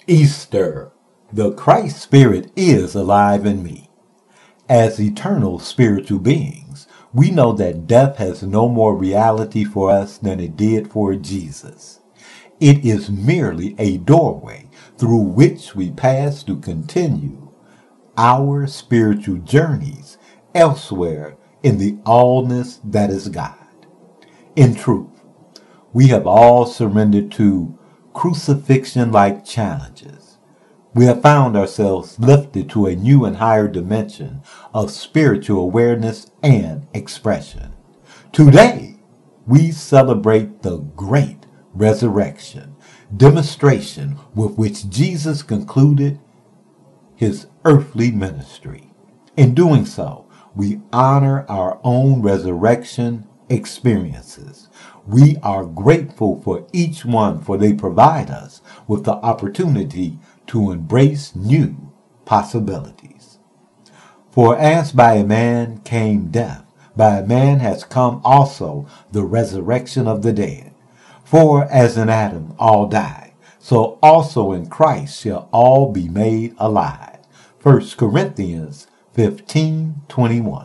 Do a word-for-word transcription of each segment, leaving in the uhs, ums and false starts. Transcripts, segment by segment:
Easter. The Christ Spirit is alive in me. As eternal spiritual beings, we know that death has no more reality for us than it did for Jesus. It is merely a doorway through which we pass to continue our spiritual journeys elsewhere in the allness that is God. In truth, we have all surrendered to crucifixion-like challenges. We have found ourselves lifted to a new and higher dimension of spiritual awareness and expression. Today, we celebrate the great resurrection, demonstration with which Jesus concluded his earthly ministry. In doing so, we honor our own resurrection experiences. We are grateful for each one, for they provide us with the opportunity to embrace new possibilities. For as by a man came death, by a man has come also the resurrection of the dead. For as in Adam all die, so also in Christ shall all be made alive. First Corinthians fifteen twenty-one.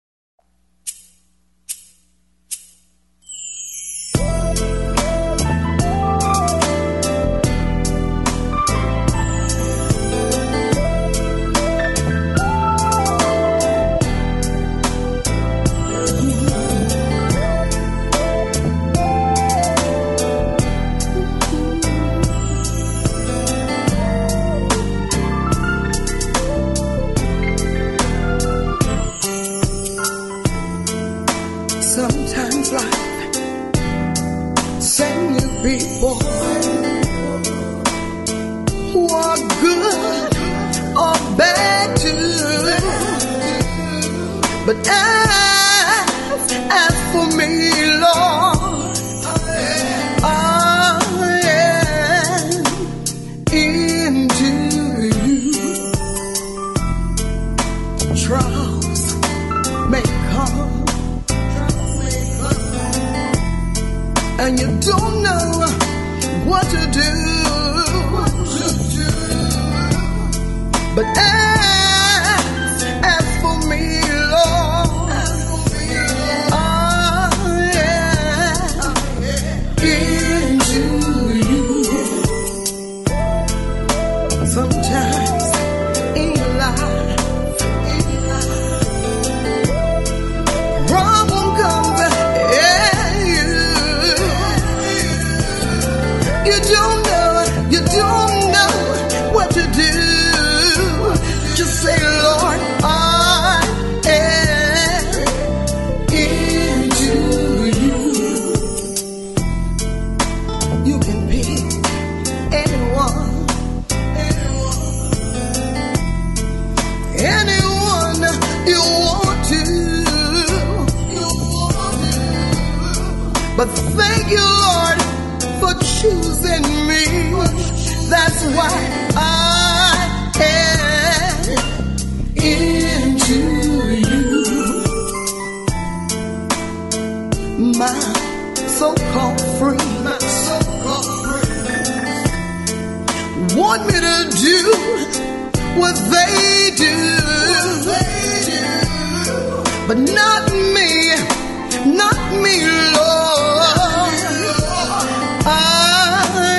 Sometimes life send you people who are good or bad too. But as, as for me, Lord, I am into you. Trials may come and you don't know what to do, but as, as for me, Lord, I am into you. Sometimes in life, problem comes and you You don't know, you don't know what to do. Just say, Lord, I am into you. You can pick anyone, anyone you want to. But thank you, Lord, for choosing me. That's why I am into you. My so-called friend, my so-called friend want me to do what they do, but not me, not me, Lord. I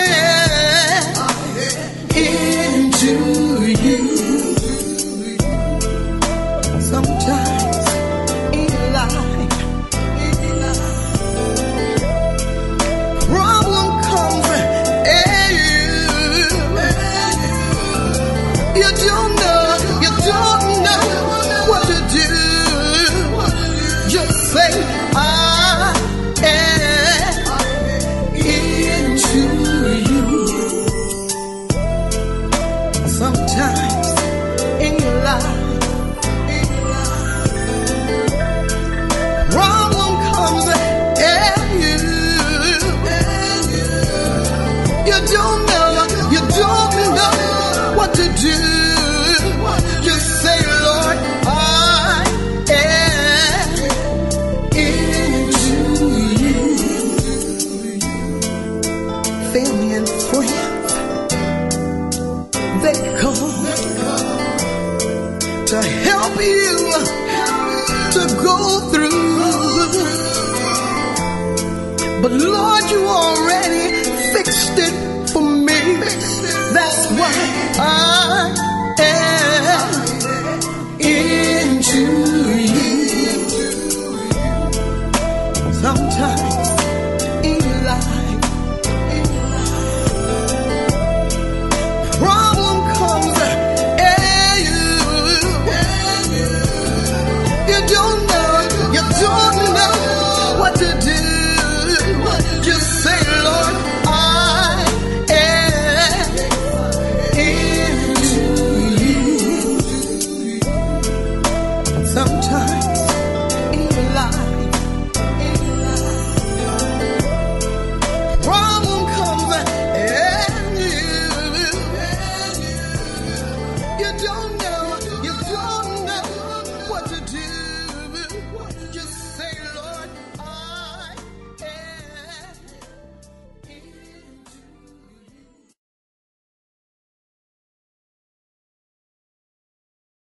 am into you. Sometimes in life, problem comes and you, you don't know, you don't know what to do. Just say, I am into you. Sometimes in life, problem comes and you, you don't know, you don't know what to do. Just say, Lord, I am into you. Family and friends They come to help you to go through. But Lord, you already fixed it